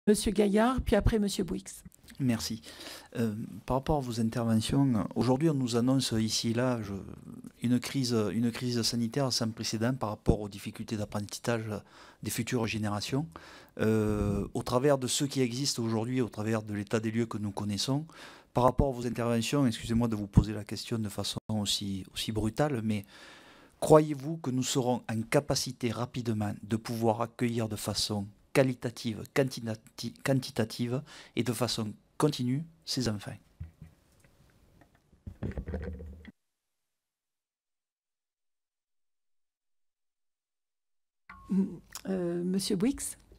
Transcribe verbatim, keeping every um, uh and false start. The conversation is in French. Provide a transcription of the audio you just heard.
Monsieur Gaillard, puis après Monsieur Bouix. Merci. Euh, par rapport à vos interventions, aujourd'hui on nous annonce ici et là je, une, crise, une crise sanitaire sans précédent par rapport aux difficultés d'apprentissage des futures générations. Euh, au travers de ce qui existe aujourd'hui, au travers de l'état des lieux que nous connaissons, par rapport à vos interventions, excusez-moi de vous poser la question de façon aussi, aussi brutale, mais croyez-vous que nous serons en capacité rapidement de pouvoir accueillir de façon qualitative, quantitati- quantitative et de façon continue ces enfants? Euh, Monsieur Bouix.